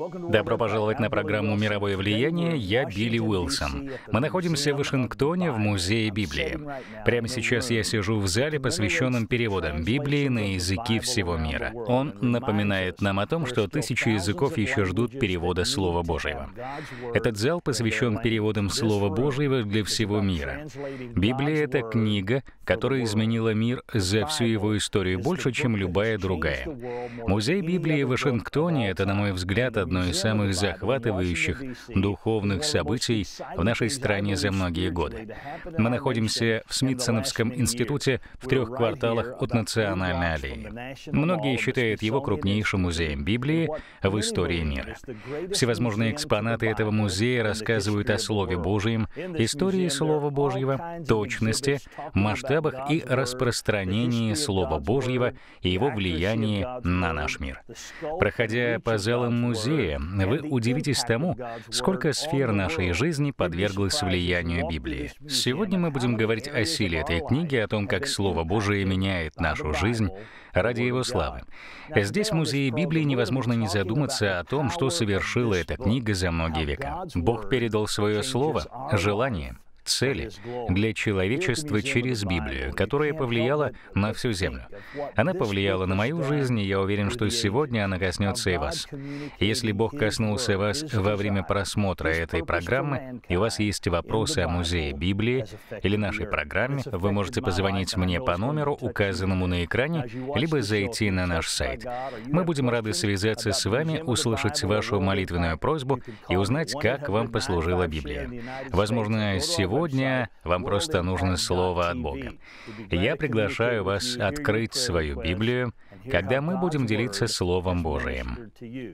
Добро пожаловать на программу «Мировое влияние». Я Билли Уилсон. Мы находимся в Вашингтоне в Музее Библии. Прямо сейчас я сижу в зале, посвященном переводам Библии на языки всего мира. Он напоминает нам о том, что тысячи языков еще ждут перевода Слова Божьего. Этот зал посвящен переводам Слова Божьего для всего мира. Библия — это книга, которая изменила мир за всю его историю больше, чем любая другая. Музей Библии в Вашингтоне — это, на мой взгляд, одно из самых захватывающих духовных событий в нашей стране за многие годы. Мы находимся в Смитсоновском институте в 3 кварталах от Национальной аллеи. Многие считают его крупнейшим музеем Библии в истории мира. Всевозможные экспонаты этого музея рассказывают о Слове Божьем, истории Слова Божьего, точности, масштабах и распространении Слова Божьего и его влиянии на наш мир. Проходя по залам музея, вы удивитесь тому, сколько сфер нашей жизни подверглось влиянию Библии. Сегодня мы будем говорить о силе этой книги, о том, как Слово Божие меняет нашу жизнь ради Его славы. Здесь, в Музее Библии, невозможно не задуматься о том, что совершила эта книга за многие века. Бог передал свое Слово, желание, цели для человечества через Библию, которая повлияла на всю землю. Она повлияла на мою жизнь, и я уверен, что сегодня она коснется и вас. Если Бог коснулся вас во время просмотра этой программы, и у вас есть вопросы о Музее Библии или нашей программе, вы можете позвонить мне по номеру, указанному на экране, либо зайти на наш сайт. Мы будем рады связаться с вами, услышать вашу молитвенную просьбу и узнать, как вам послужила Библия. Возможно, сегодня вам просто нужно слово от Бога. Я приглашаю вас открыть свою Библию, когда мы будем делиться Словом Божиим.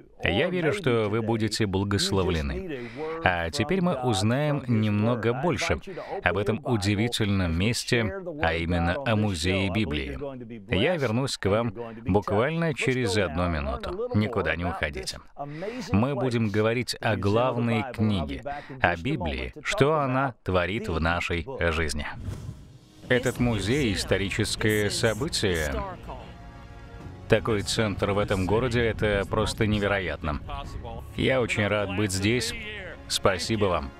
Я верю, что вы будете благословлены. А теперь мы узнаем немного больше об этом удивительном месте, а именно о Музее Библии. Я вернусь к вам буквально через 1 минуту. Никуда не уходите. Мы будем говорить о главной книге, о Библии, что она творит в нашей жизни. Этот музей — историческое событие. Такой центр в этом городе — это просто невероятно. Я очень рад быть здесь. Спасибо вам.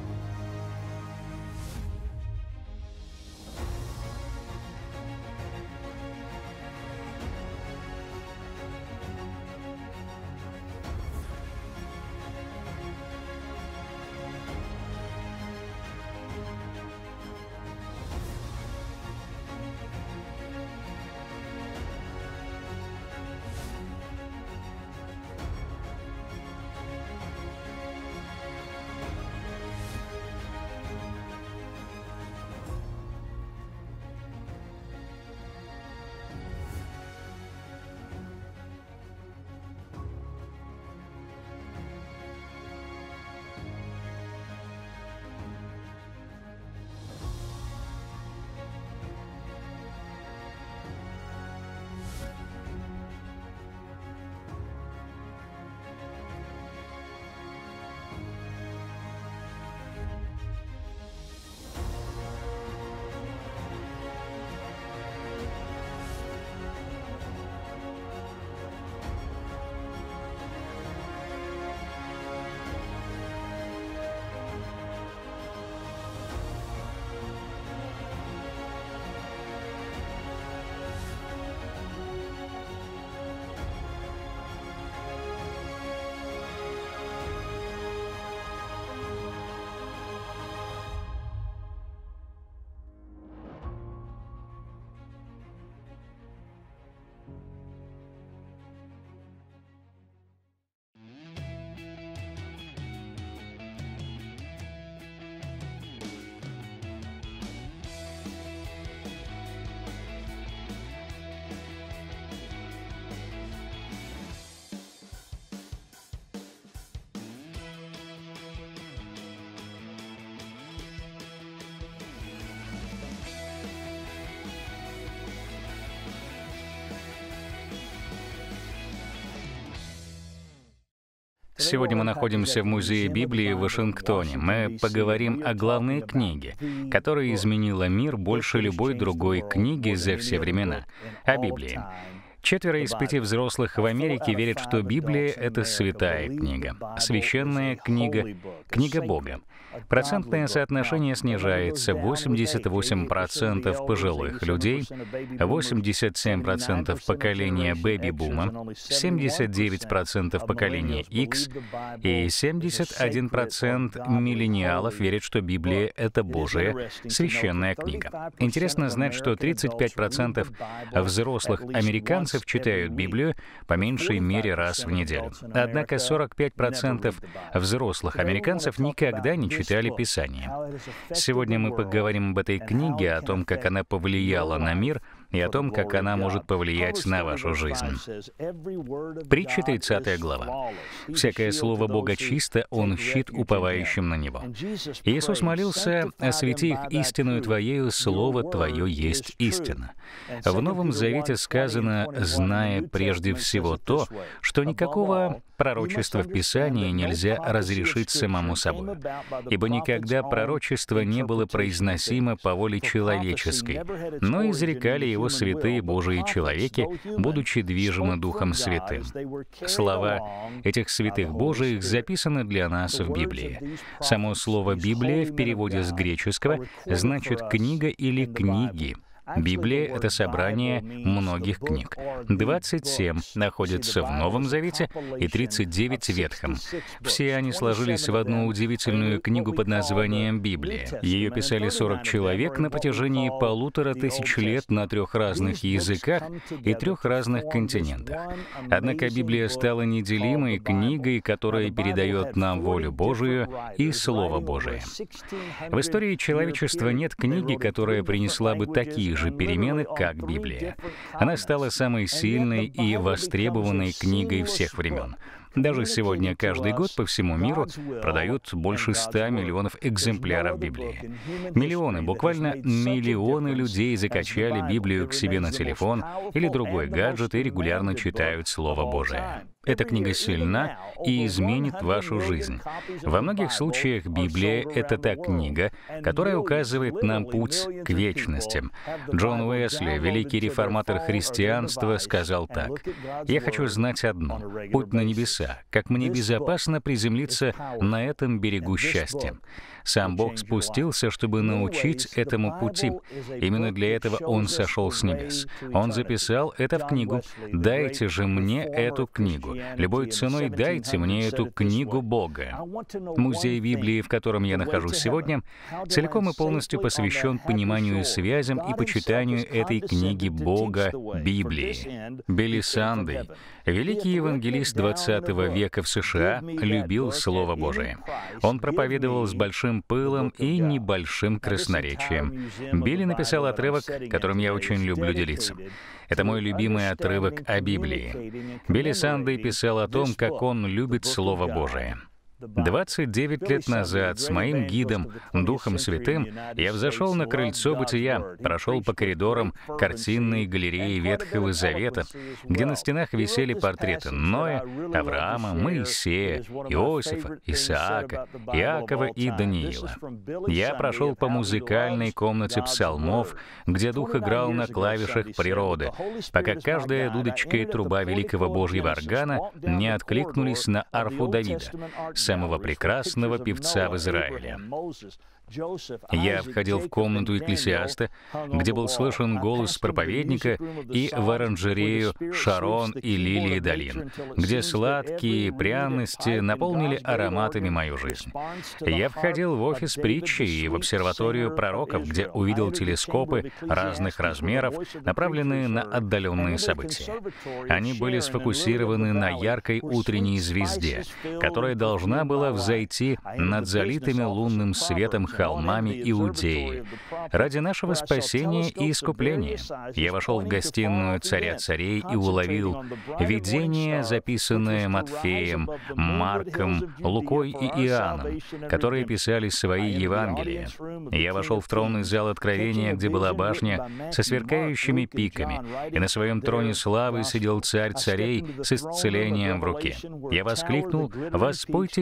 Сегодня мы находимся в Музее Библии в Вашингтоне. Мы поговорим о главной книге, которая изменила мир больше любой другой книги за все времена — о Библии. 4 из 5 взрослых в Америке верят, что Библия — это святая книга, священная книга, книга Бога. Процентное соотношение снижается: 88% пожилых людей, 87% поколения бэби-бума, 79% поколения X и 71% миллениалов верят, что Библия — это Божия священная книга. Интересно знать, что 35% взрослых американцев читают Библию по меньшей мере раз в неделю. Однако 45% взрослых американцев никогда не читали Писание. Сегодня мы поговорим об этой книге, о том, как она повлияла на мир, и о том, как она может повлиять на вашу жизнь. Притча 30 глава. «Всякое слово Бога чисто, Он щит уповающим на Него». Иисус молился: «Освети их истинную Твоею, Слово Твое есть истина». В Новом Завете сказано: «Зная прежде всего то, что никакого пророчества в Писании нельзя разрешить самому собой, ибо никогда пророчество не было произносимо по воле человеческой, но изрекали его святые Божии человеки, будучи движимы Духом Святым». Слова этих святых Божиих записаны для нас в Библии. Само слово «Библия» в переводе с греческого значит «книга» или «книги». Библия — это собрание многих книг. 27 находятся в Новом Завете и 39 в Ветхом. Все они сложились в одну удивительную книгу под названием Библия. Ее писали 40 человек на протяжении 1500 лет на 3 разных языках и 3 разных континентах. Однако Библия стала неделимой книгой, которая передает нам волю Божию и Слово Божие. В истории человечества нет книги, которая принесла бы такие же перемены, как Библия. Она стала самой сильной и востребованной книгой всех времен. Даже сегодня каждый год по всему миру продают больше 100 миллионов экземпляров Библии. Миллионы, буквально миллионы людей закачали Библию к себе на телефон или другой гаджет и регулярно читают Слово Божие. Эта книга сильна и изменит вашу жизнь. Во многих случаях Библия — это та книга, которая указывает нам путь к вечности. Джон Уэсли, великий реформатор христианства, сказал так: «Я хочу знать одно — путь на небеса, как мне безопасно приземлиться на этом берегу счастья». Сам Бог спустился, чтобы научить этому пути. Именно для этого Он сошел с небес. Он записал это в книгу. «Дайте же мне эту книгу. Любой ценой дайте мне эту книгу Бога». Музей Библии, в котором я нахожусь сегодня, целиком и полностью посвящен пониманию и связям и почитанию этой книги Бога, Библии. Билли Сандей, великий евангелист 20 века в США, любил Слово Божие. Он проповедовал с большим пылом и небольшим красноречием. Билли написал отрывок, которым я очень люблю делиться. Это мой любимый отрывок о Библии. Билли Сандей писал о том, как он любит Слово Божие. 29 лет назад с моим гидом, Духом Святым, я взошел на крыльцо бытия, прошел по коридорам картинной галереи Ветхого Завета, где на стенах висели портреты Ноя, Авраама, Моисея, Иосифа, Исаака, Иакова и Даниила. Я прошел по музыкальной комнате псалмов, где Дух играл на клавишах природы, пока каждая дудочка и труба великого Божьего органа не откликнулись на арфу Давида, самого прекрасного певца в Израиле. Я входил в комнату экклесиаста, где был слышен голос проповедника, и в оранжерею Шарон и лилии долин, где сладкие пряности наполнили ароматами мою жизнь. Я входил в офис притчи и в обсерваторию пророков, где увидел телескопы разных размеров, направленные на отдаленные события. Они были сфокусированы на яркой утренней звезде, которая должна была взойти над залитыми лунным светом холмами Иудеи ради нашего спасения и искупления. Я вошел в гостиную Царя Царей и уловил видение, записанное Матфеем, Марком, Лукой и Иоанном, которые писали свои Евангелия. Я вошел в тронный зал Откровения, где была башня со сверкающими пиками, и на своем троне славы сидел Царь Царей с исцелением в руке. Я воскликнул: «Воспойте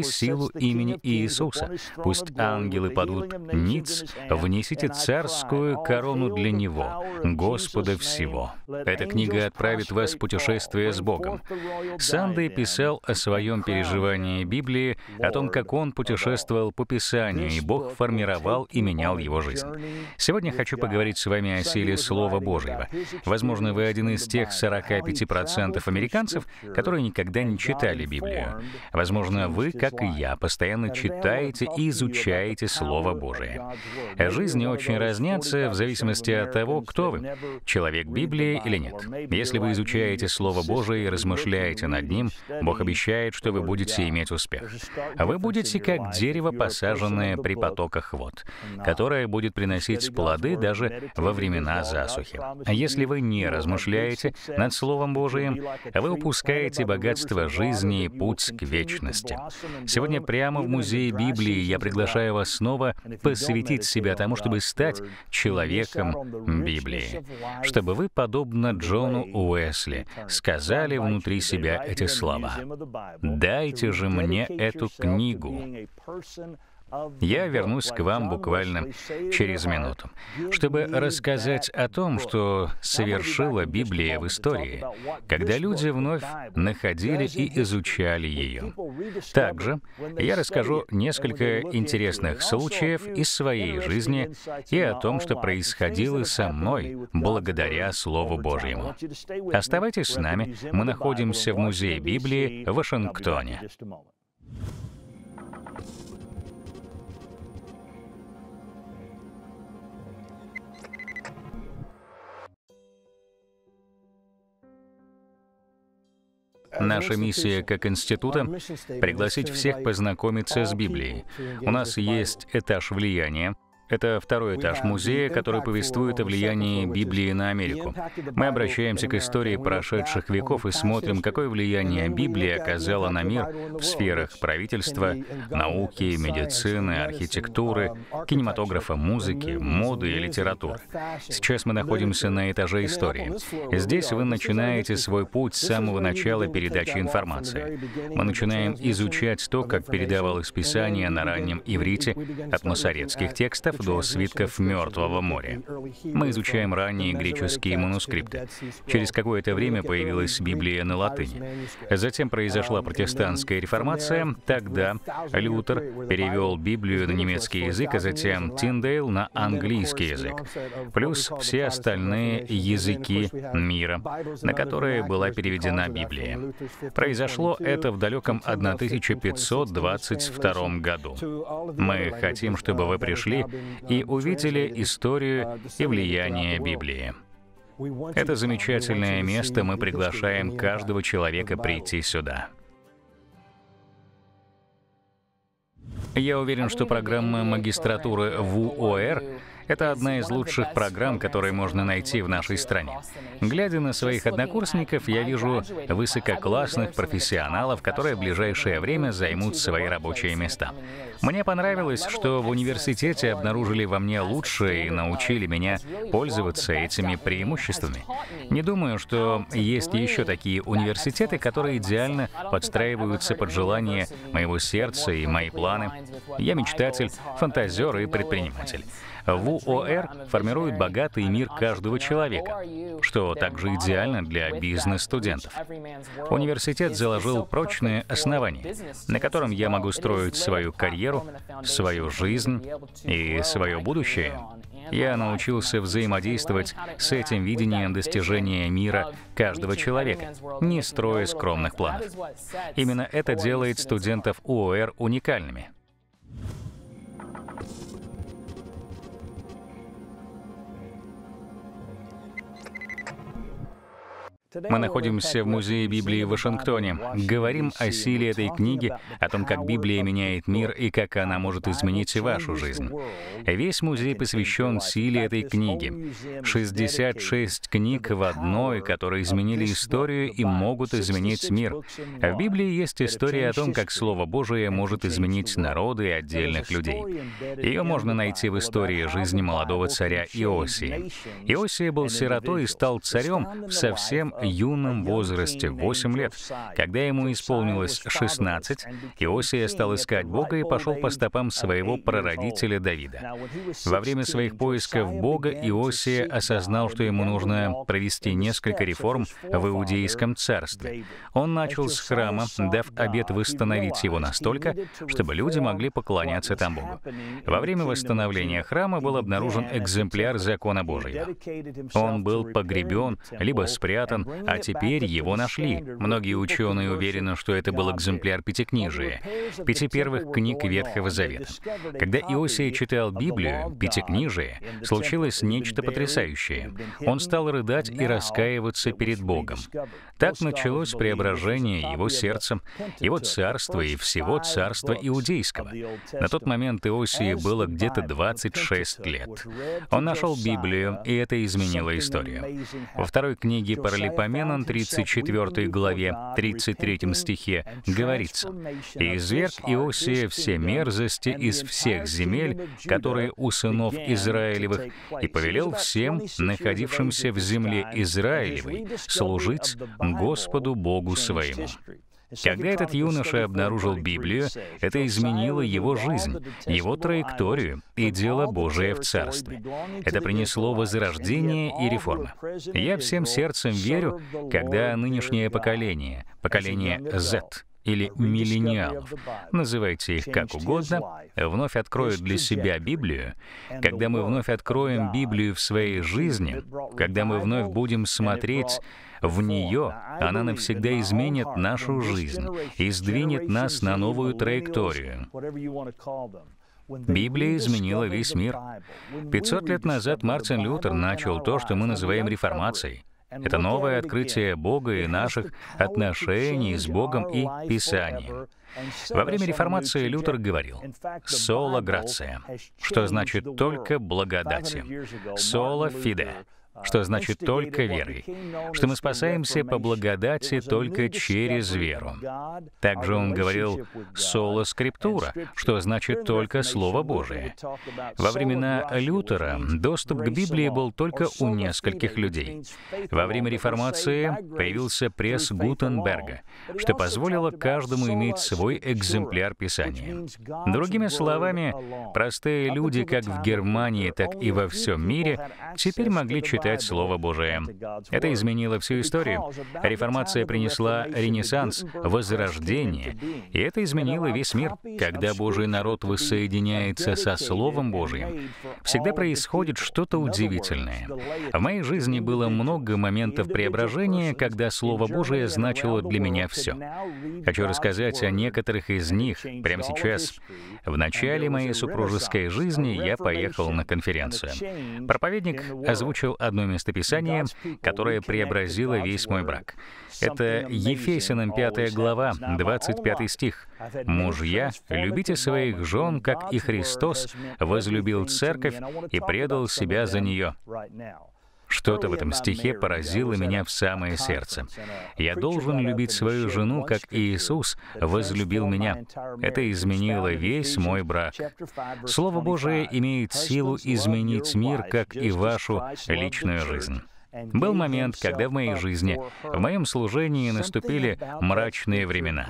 силу имени Иисуса. Пусть ангелы падут ниц, внесите царскую корону для Него, Господа всего». Эта книга отправит вас в путешествие с Богом. Сандей писал о своем переживании Библии, о том, как он путешествовал по Писанию, и Бог формировал и менял его жизнь. Сегодня хочу поговорить с вами о силе Слова Божьего. Возможно, вы один из тех 45% американцев, которые никогда не читали Библию. Возможно, вы, как и я, постоянно читаете и изучаете Слово Божие. Жизни очень разнятся в зависимости от того, кто вы, человек Библии или нет. Если вы изучаете Слово Божие и размышляете над ним, Бог обещает, что вы будете иметь успех. Вы будете как дерево, посаженное при потоках вод, которое будет приносить плоды даже во времена засухи. А если вы не размышляете над Словом Божиим, вы упускаете богатство жизни и путь к вечности. Сегодня прямо в Музее Библии я приглашаю вас снова посвятить себя тому, чтобы стать человеком Библии, чтобы вы, подобно Джону Уэсли, сказали внутри себя эти слова: «Дайте же мне эту книгу». Я вернусь к вам буквально через минуту, чтобы рассказать о том, что совершила Библия в истории, когда люди вновь находили и изучали ее. Также я расскажу несколько интересных случаев из своей жизни и о том, что происходило со мной благодаря Слову Божьему. Оставайтесь с нами, мы находимся в Музее Библии в Вашингтоне. Наша миссия как института — пригласить всех познакомиться с Библией. У нас есть этаж влияния. Это второй этаж музея, который повествует о влиянии Библии на Америку. Мы обращаемся к истории прошедших веков и смотрим, какое влияние Библия оказала на мир в сферах правительства, науки, медицины, архитектуры, кинематографа, музыки, моды и литературы. Сейчас мы находимся на этаже истории. Здесь вы начинаете свой путь с самого начала передачи информации. Мы начинаем изучать то, как передавалось Писание на раннем иврите, от масоретских текстов до свитков Мертвого моря. Мы изучаем ранние греческие манускрипты. Через какое-то время появилась Библия на латыни. Затем произошла протестантская реформация. Тогда Лютер перевел Библию на немецкий язык, а затем Тиндейл на английский язык. Плюс все остальные языки мира, на которые была переведена Библия. Произошло это в далеком 1522 году. Мы хотим, чтобы вы пришли и увидели историю и влияние Библии. Это замечательное место, мы приглашаем каждого человека прийти сюда. Я уверен, что программа магистратуры в УОР — это одна из лучших программ, которые можно найти в нашей стране. Глядя на своих однокурсников, я вижу высококлассных профессионалов, которые в ближайшее время займут свои рабочие места. Мне понравилось, что в университете обнаружили во мне лучшее и научили меня пользоваться этими преимуществами. Не думаю, что есть еще такие университеты, которые идеально подстраиваются под желания моего сердца и мои планы. Я мечтатель, фантазер и предприниматель. В УОР формирует богатый мир каждого человека, что также идеально для бизнес-студентов. Университет заложил прочные основания, на котором я могу строить свою карьеру, свою жизнь и свое будущее. Я научился взаимодействовать с этим видением достижения мира каждого человека, не строя скромных планов. Именно это делает студентов УОР уникальными. Мы находимся в Музее Библии в Вашингтоне. Говорим о силе этой книги, о том, как Библия меняет мир и как она может изменить вашу жизнь. Весь музей посвящен силе этой книги. 66 книг в одной, которые изменили историю и могут изменить мир. В Библии есть история о том, как Слово Божие может изменить народы и отдельных людей. Ее можно найти в истории жизни молодого царя Иосии. Иосия был сиротой и стал царем в совсем юном возрасте, 8 лет. Когда ему исполнилось 16, Иосия стал искать Бога и пошел по стопам своего прародителя Давида. Во время своих поисков Бога Иосия осознал, что ему нужно провести несколько реформ в Иудейском царстве. Он начал с храма, дав обет восстановить его настолько, чтобы люди могли поклоняться там Богу. Во время восстановления храма был обнаружен экземпляр закона Божьего. Он был погребен, либо спрятан, а теперь его нашли. Многие ученые уверены, что это был экземпляр Пятикнижия, 5 первых книг Ветхого Завета. Когда Иосия читал Библию, Пятикнижие, случилось нечто потрясающее. Он стал рыдать и раскаиваться перед Богом. Так началось преображение его сердца, его царства и всего царства иудейского. На тот момент Иосии было где-то 26 лет. Он нашел Библию, и это изменило историю. Во второй книге Паралипоменон, 34 главе, 33 стихе, говорится: «И изверг Иосия все мерзости из всех земель, которые у сынов Израилевых, и повелел всем, находившимся в земле Израилевой, служить Господу Богу своему». Когда этот юноша обнаружил Библию, это изменило его жизнь, его траекторию и дело Божие в Царстве. Это принесло возрождение и реформы. Я всем сердцем верю, когда нынешнее поколение, поколение Z, или миллениалов, называйте их как угодно, вновь откроют для себя Библию, когда мы вновь откроем Библию в своей жизни, когда мы вновь будем смотреть в нее, она навсегда изменит нашу жизнь и сдвинет нас на новую траекторию. Библия изменила весь мир. 500 лет назад Мартин Лютер начал то, что мы называем реформацией. Это новое открытие Бога и наших отношений с Богом и Писанием. Во время реформации Лютер говорил «сола грация», что значит «только благодатью», «сола фиде», что значит «только верой», что мы спасаемся по благодати только через веру. Также он говорил «сола скриптура», что значит «только Слово Божие». Во времена Лютера доступ к Библии был только у нескольких людей. Во время реформации появился пресс Гутенберга, что позволило каждому иметь свой экземпляр Писания. Другими словами, простые люди как в Германии, так и во всем мире теперь могли читать Слово Божие. Это изменило всю историю. Реформация принесла ренессанс, возрождение, и это изменило весь мир. Когда Божий народ воссоединяется со Словом Божьим, всегда происходит что-то удивительное. В моей жизни было много моментов преображения, когда Слово Божие значило для меня все. Хочу рассказать о некоторых из них прямо сейчас. В начале моей супружеской жизни я поехал на конференцию. Проповедник озвучил одно местописание, которое преобразило весь мой брак. Это Ефесянам 5 глава, 25 стих. «Мужья, любите своих жен, как и Христос возлюбил церковь и предал себя за нее». Что-то в этом стихе поразило меня в самое сердце. Я должен любить свою жену, как Иисус возлюбил меня. Это изменило весь мой брак. Слово Божие имеет силу изменить мир, как и вашу личную жизнь. Был момент, когда в моей жизни, в моем служении наступили мрачные времена.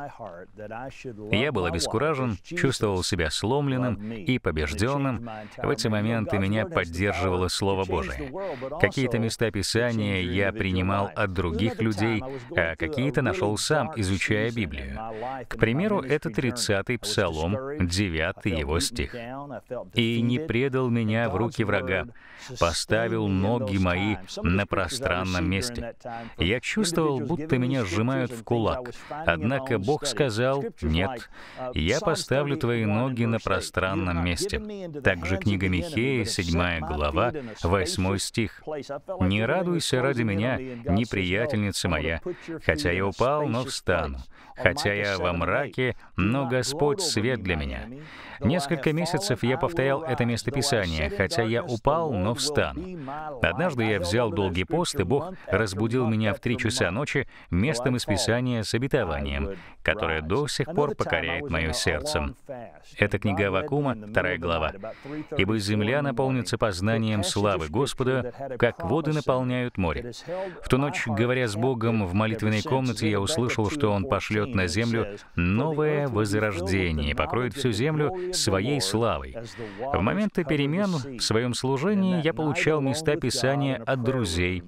Я был обескуражен, чувствовал себя сломленным и побежденным. В эти моменты меня поддерживало Слово Божие. Какие-то места Писания я принимал от других людей, а какие-то нашел сам, изучая Библию. К примеру, это 30-й Псалом, 9 его стих. «И не предал меня в руки врага, поставил ноги мои на пространном месте. Я чувствовал, будто меня сжимают в кулак. Однако Бог сказал: «Нет, я поставлю твои ноги на пространном месте». Также книга Михея, 7 глава, 8 стих. «Не радуйся ради меня, неприятельница моя, хотя я упал, но встану. Хотя я во мраке, но Господь свет для меня». Несколько месяцев я повторял это местописание. «Хотя я упал, но равно встану. Однажды я взял долгий пост, и Бог разбудил меня в 3 часа ночи местом из Писания с обетованием, которое до сих пор покоряет мое сердце. Это книга Аввакума, 2 глава. «Ибо земля наполнится познанием славы Господа, как воды наполняют море». В ту ночь, говоря с Богом в молитвенной комнате, я услышал, что Он пошлет на землю новое возрождение и покроет всю землю своей славой. В моменты перемен в своем служении я получал места Писания от друзей.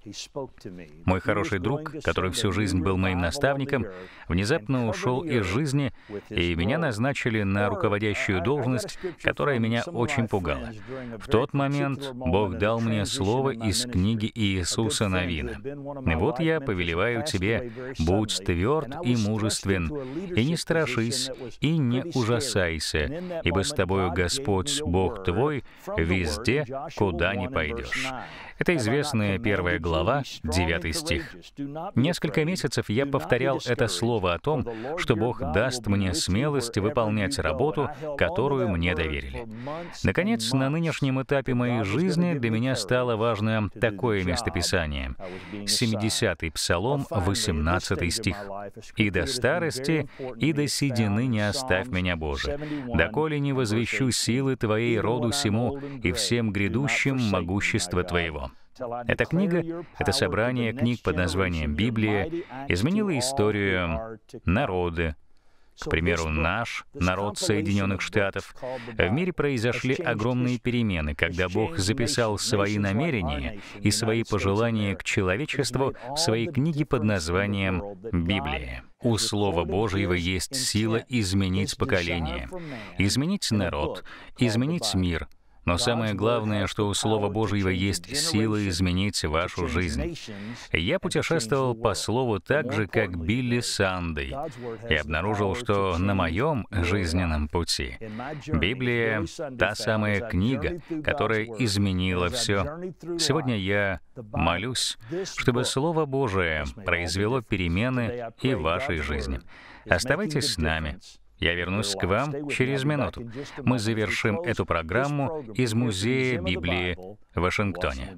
Мой хороший друг, который всю жизнь был моим наставником, внезапно ушел из жизни, и меня назначили на руководящую должность, которая меня очень пугала. В тот момент Бог дал мне слово из книги Иисуса Навина. «Вот я повелеваю тебе, будь тверд и мужествен, и не страшись, и не ужасайся, ибо с тобою Господь, Бог твой, везде, куда ни пойдешь». Это известная 1 глава, 9 стих. Несколько месяцев я повторял это слово о том, что Бог даст мне смелость выполнять работу, которую мне доверили. Наконец, на нынешнем этапе моей жизни для меня стало важно такое местописание. 70-й Псалом, 18 стих. «И до старости, и до седины не оставь меня, Боже, доколе не возвещу силы Твоей роду сему и всем грядущим могущество Твоего». Эта книга, это собрание книг под названием «Библия», изменила историю народа. К примеру, наш народ Соединенных Штатов. В мире произошли огромные перемены, когда Бог записал свои намерения и свои пожелания к человечеству в своей книге под названием «Библия». У Слова Божьего есть сила изменить поколение, изменить народ, изменить мир. Но самое главное, что у Слова Божьего есть сила изменить вашу жизнь. Я путешествовал по Слову так же, как Билли Сандей, и обнаружил, что на моем жизненном пути Библия — та самая книга, которая изменила все. Сегодня я молюсь, чтобы Слово Божие произвело перемены и в вашей жизни. Оставайтесь с нами. Я вернусь к вам через минуту. Мы завершим эту программу из Музея Библии в Вашингтоне.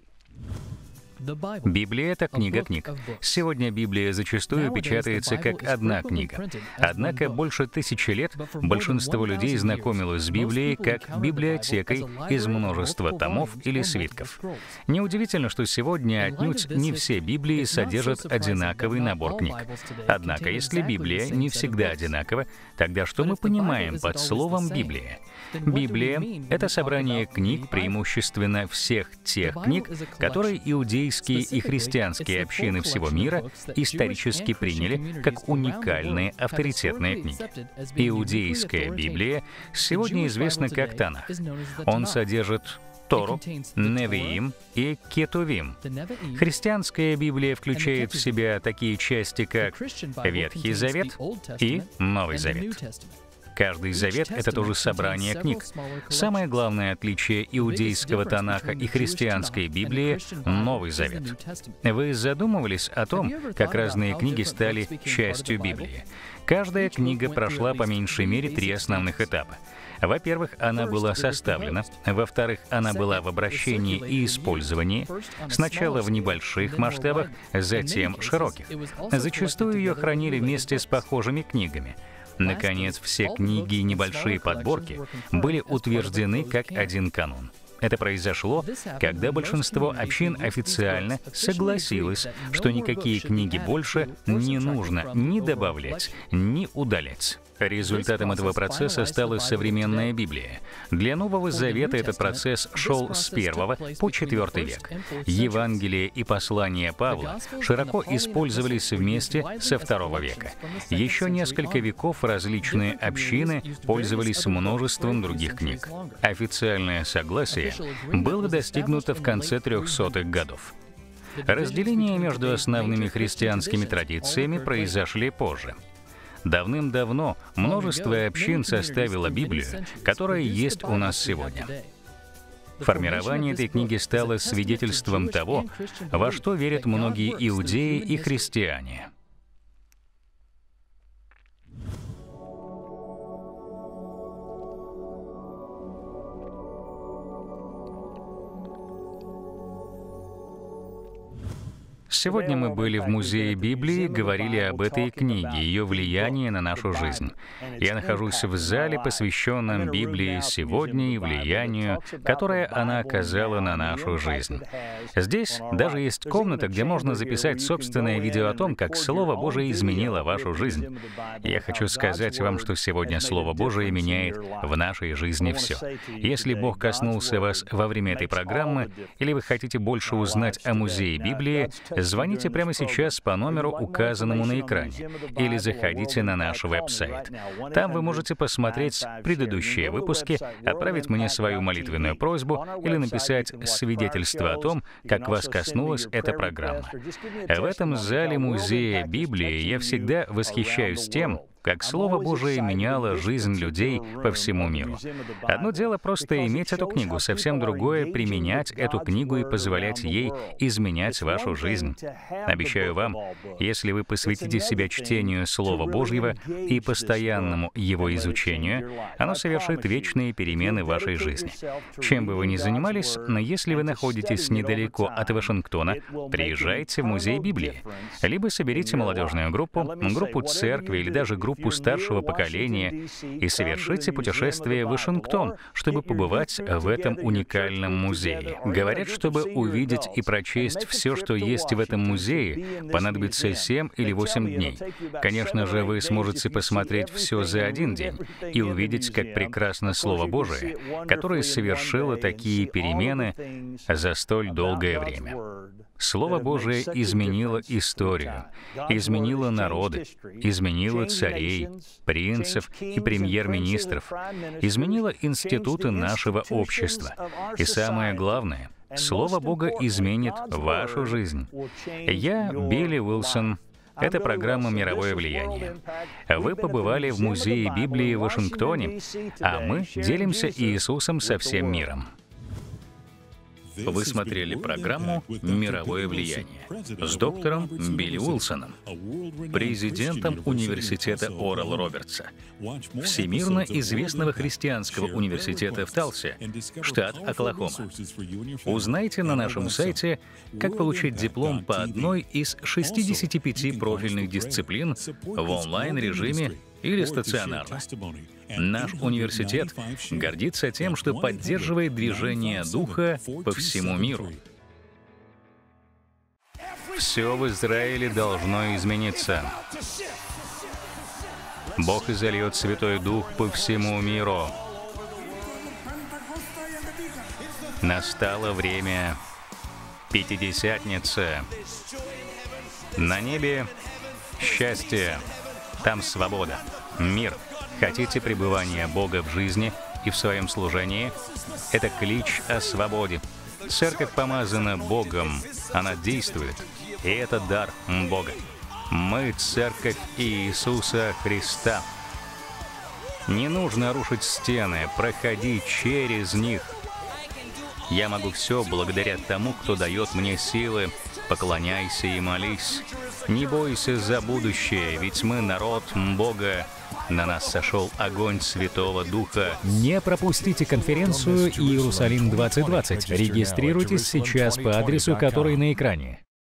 Библия — это книга книг. Сегодня Библия зачастую печатается как одна книга. Однако больше 1000 лет большинство людей знакомилось с Библией как библиотекой из множества томов или свитков. Неудивительно, что сегодня отнюдь не все Библии содержат одинаковый набор книг. Однако, если Библия не всегда одинакова, тогда что мы понимаем под словом «Библия»? Библия — это собрание книг, преимущественно всех тех книг, которые иудейские и христианские общины всего мира исторически приняли как уникальные авторитетные книги. Иудейская Библия сегодня известна как Танах. Он содержит Тору, Невиим и Кетувим. Христианская Библия включает в себя такие части, как Ветхий Завет и Новый Завет. Каждый завет — это тоже собрание книг. Самое главное отличие иудейского Танаха и христианской Библии — Новый Завет. Вы задумывались о том, как разные книги стали частью Библии? Каждая книга прошла по меньшей мере 3 основных этапа. Во-первых, она была составлена. Во-вторых, она была в обращении и использовании. Сначала в небольших масштабах, затем широких. Зачастую ее хранили вместе с похожими книгами. Наконец, все книги и небольшие подборки были утверждены как один канон. Это произошло, когда большинство общин официально согласилось, что никакие книги больше не нужно ни добавлять, ни удалять. Результатом этого процесса стала современная Библия. Для Нового Завета этот процесс шел с 1 по 4 век. Евангелие и послания Павла широко использовались вместе со 2 века. Еще несколько веков различные общины пользовались множеством других книг. Официальное согласие было достигнуто в конце 300-х годов. Разделения между основными христианскими традициями произошли позже. Давным-давно множество общин составило Библию, которая есть у нас сегодня. Формирование этой книги стало свидетельством того, во что верят многие иудеи и христиане. Сегодня мы были в Музее Библии, говорили об этой книге, ее влиянии на нашу жизнь. Я нахожусь в зале, посвященном Библии сегодня и влиянию, которое она оказала на нашу жизнь. Здесь даже есть комната, где можно записать собственное видео о том, как Слово Божие изменило вашу жизнь. Я хочу сказать вам, что сегодня Слово Божие меняет в нашей жизни все. Если Бог коснулся вас во время этой программы, или вы хотите больше узнать о Музее Библии, звоните прямо сейчас по номеру, указанному на экране, или заходите на наш веб-сайт. Там вы можете посмотреть предыдущие выпуски, отправить мне свою молитвенную просьбу или написать свидетельство о том, как вас коснулась эта программа. В этом зале Музея Библии я всегда восхищаюсь тем, как Слово Божие меняло жизнь людей по всему миру. Одно дело просто иметь эту книгу, совсем другое — применять эту книгу и позволять ей изменять вашу жизнь. Обещаю вам, если вы посвятите себя чтению Слова Божьего и постоянному его изучению, оно совершит вечные перемены в вашей жизни. Чем бы вы ни занимались, но если вы находитесь недалеко от Вашингтона, приезжайте в Музей Библии. Либо соберите молодежную группу церкви или даже группу старшего поколения и совершите путешествие в Вашингтон, чтобы побывать в этом уникальном музее. Говорят, чтобы увидеть и прочесть все, что есть в этом музее, понадобится 7 или 8 дней. Конечно же, вы сможете посмотреть все за один день и увидеть, как прекрасно Слово Божие, которое совершило такие перемены за столь долгое время. Слово Божие изменило историю, изменило народы, изменило царей, принцев и премьер-министров, изменило институты нашего общества. И самое главное, Слово Бога изменит вашу жизнь. Я Билли Уилсон. Это программа «Мировое влияние». Вы побывали в Музее Библии в Вашингтоне, а мы делимся Иисусом со всем миром. Вы смотрели программу «Мировое влияние» с доктором Билли Уилсоном, президентом университета Орал Робертса, всемирно известного христианского университета в Талсе, штат Оклахома. Узнайте на нашем сайте, как получить диплом по одной из 65 профильных дисциплин в онлайн-режиме или стационарно. Наш университет гордится тем, что поддерживает движение Духа по всему миру. Все в Израиле должно измениться. Бог изольет Святой Дух по всему миру. Настало время Пятидесятницы. На небе счастье, там свобода, мир. Хотите пребывания Бога в жизни и в своем служении? Это клич о свободе. Церковь помазана Богом, она действует, и это дар Бога. Мы — Церковь Иисуса Христа. Не нужно рушить стены, проходи через них. Я могу все благодаря тому, кто дает мне силы. Поклоняйся и молись. Не бойся за будущее, ведь мы народ Бога. На нас сошел огонь Святого Духа. Не пропустите конференцию «Иерусалим 2020». Регистрируйтесь сейчас по адресу, который на экране.